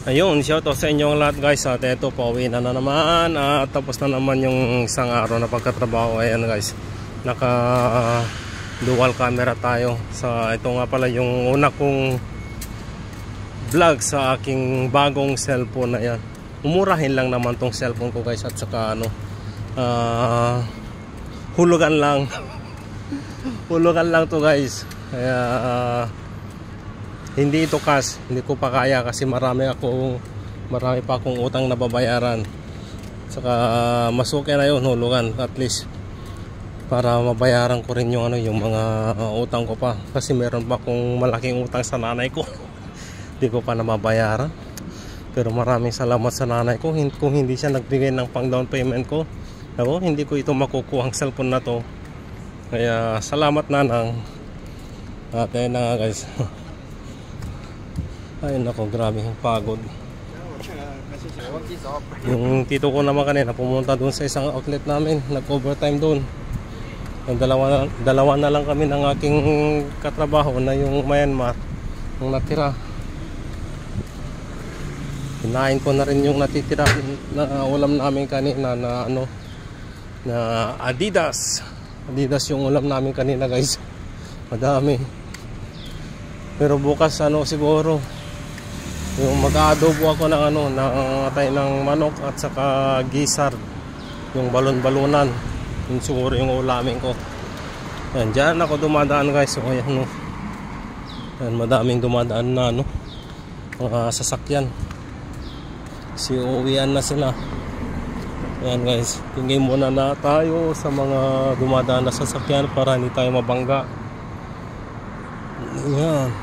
Ayun, shoutout sa inyong lahat guys. At eto, pauwi na naman. Tapos na naman yung isang araw na pagkatrabaho. Ayan guys, naka dual camera tayo. Ito nga pala yung una kong vlog sa aking bagong cellphone na yan. Umurahin lang naman tong cellphone ko guys. At saka hulugan lang. Hulugan lang to guys. Kaya hindi ito cash, hindi ko pa kaya kasi marami pa akong utang na babayaran. Saka masukin na yun, hulugan at least para mabayaran ko rin yung yung mga utang ko pa, kasi meron pa akong malaking utang sa nanay ko. Hindi ko pa na mabayaran. Pero maraming salamat sa nanay ko, kung hindi siya nagbigay ng pang down payment ko, hindi ko ito makukuha ang cellphone na to. Kaya salamat nanang. At ayun na nga guys. Ay nako, grabe yung pagod. Yung tito ko naman kanina pumunta doon sa isang outlet namin, nag-overtime doon. Dalawa na lang kami ng aking katrabaho na yung Myanmar, yung natira. Kinain ko na rin yung natitira na ulam namin kanina na na Adidas yung ulam namin kanina guys. Madami. Pero bukas siguro yung mag-aadobo ako ng atay ng manok at saka gisar, yung balon-balunan, yung siguro yung ulamin ko. Yan, dyan ako dumadaan guys. So ayan yan, madaming dumadaan na mga sasakyan. Uuwian na sila. Ayan guys, tingin muna na tayo sa mga dumadaan na sasakyan para hindi tayo mabangga. Ayan,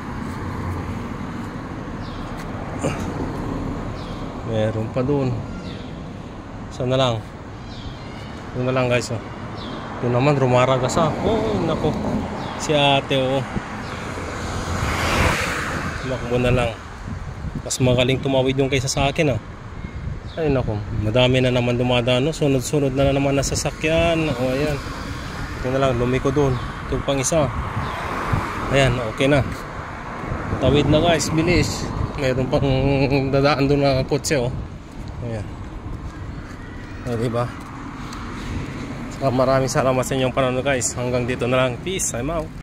meron pa doon. Saan na lang? Doon na lang guys. Doon naman rumaragas nako, si ate Makbo na lang. Mas magaling tumawid yung kaysa sa akin Ay nako, madami na naman dumadaan sunod-sunod na naman na sasakyan. Ayan, ito na lang, lumiko doon. Ito pang isa. Ayan, okay na. Tawid na guys, bilis. Mayroon pang dadaan doon na kotse Ayan. Diba? Saka maraming salamat sa inyong panonood guys. Hanggang dito na lang. Peace, I'm out.